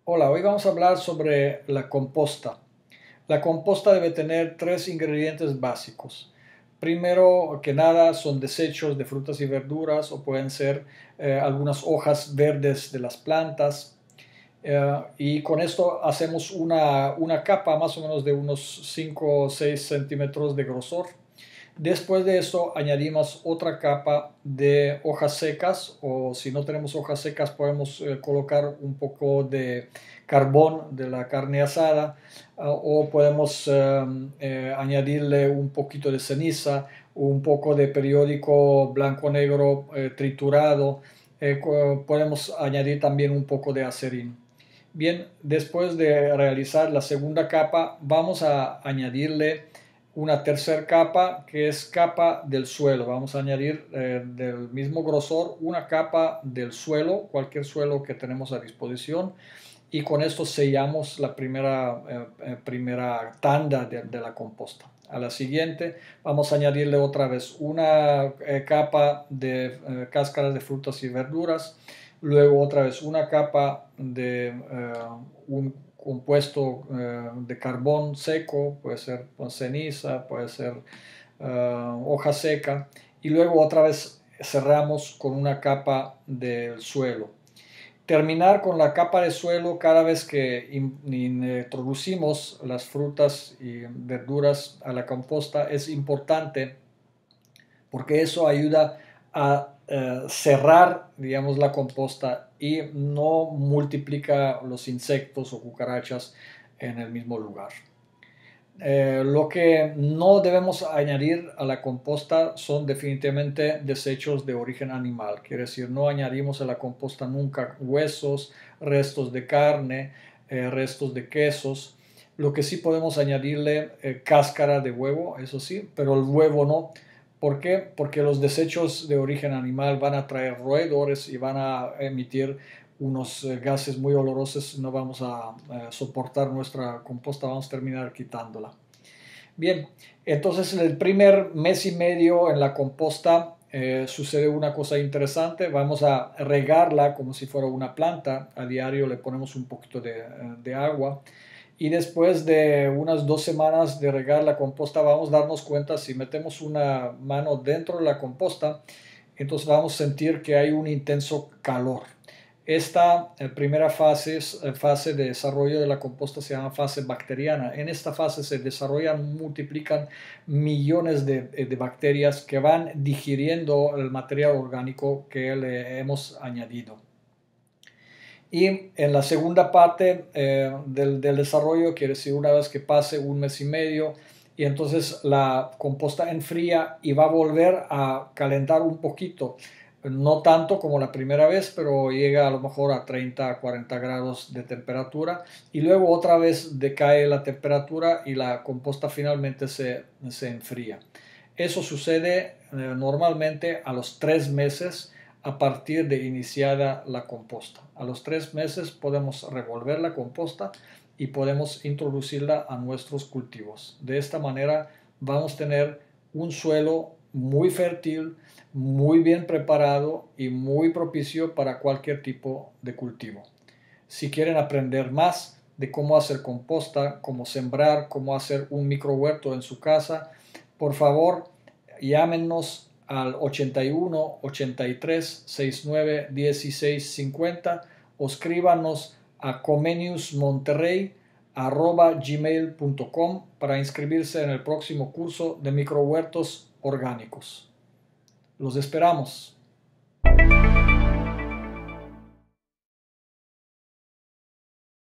Hola, hoy vamos a hablar sobre la composta. La composta debe tener tres ingredientes básicos. Primero que nada son desechos de frutas y verduras o pueden ser algunas hojas verdes de las plantas. Y con esto hacemos una capa más o menos de unos 5 o 6 centímetros de grosor. Después de esto añadimos otra capa de hojas secas, o si no tenemos hojas secas podemos colocar un poco de carbón de la carne asada, o podemos añadirle un poquito de ceniza, un poco de periódico blanco negro triturado. Podemos añadir también un poco de acerín. Bien, después de realizar la segunda capa vamos a añadirle una tercera capa, que es capa del suelo. Vamos a añadir del mismo grosor una capa del suelo, cualquier suelo que tenemos a disposición, y con esto sellamos la primera tanda de la composta. A la siguiente vamos a añadirle otra vez una capa de cáscaras de frutas y verduras, luego otra vez una capa de un compuesto de carbón seco, puede ser con ceniza, puede ser hoja seca, y luego otra vez cerramos con una capa del suelo. Terminar con la capa de suelo cada vez que introducimos las frutas y verduras a la composta es importante, porque eso ayuda a cerrar, digamos, la composta y no multiplica los insectos o cucarachas en el mismo lugar. Lo que no debemos añadir a la composta son definitivamente desechos de origen animal. Quiere decir, no añadimos a la composta nunca huesos, restos de carne, restos de quesos. Lo que sí podemos añadirle cáscara de huevo, eso sí, pero el huevo no. ¿Por qué? Porque los desechos de origen animal van a traer roedores y van a emitir unos gases muy olorosos. No vamos a soportar nuestra composta, vamos a terminar quitándola. Bien, entonces en el primer mes y medio en la composta sucede una cosa interesante. Vamos a regarla como si fuera una planta. A diario le ponemos un poquito de agua. Y después de unas 2 semanas de regar la composta vamos a darnos cuenta, si metemos una mano dentro de la composta, entonces vamos a sentir que hay un intenso calor. Esta primera fase de desarrollo de la composta se llama fase bacteriana. En esta fase se desarrollan, multiplican millones de bacterias que van digiriendo el material orgánico que le hemos añadido. Y en la segunda parte del desarrollo, quiere decir una vez que pase un mes y medio, y entonces la composta enfría y va a volver a calentar un poquito, no tanto como la primera vez, pero llega a lo mejor a 30 a 40 grados de temperatura, y luego otra vez decae la temperatura y la composta finalmente se enfría. Eso sucede normalmente a los 3 meses a partir de iniciada la composta. A los 3 meses podemos revolver la composta y podemos introducirla a nuestros cultivos. De esta manera vamos a tener un suelo muy fértil, muy bien preparado y muy propicio para cualquier tipo de cultivo. Si quieren aprender más de cómo hacer composta, cómo sembrar, cómo hacer un microhuerto en su casa, por favor llámenos al 81 83 69 16 50 o escríbanos a comeniusmonterrey@gmail.com para inscribirse en el próximo curso de microhuertos orgánicos. Los esperamos.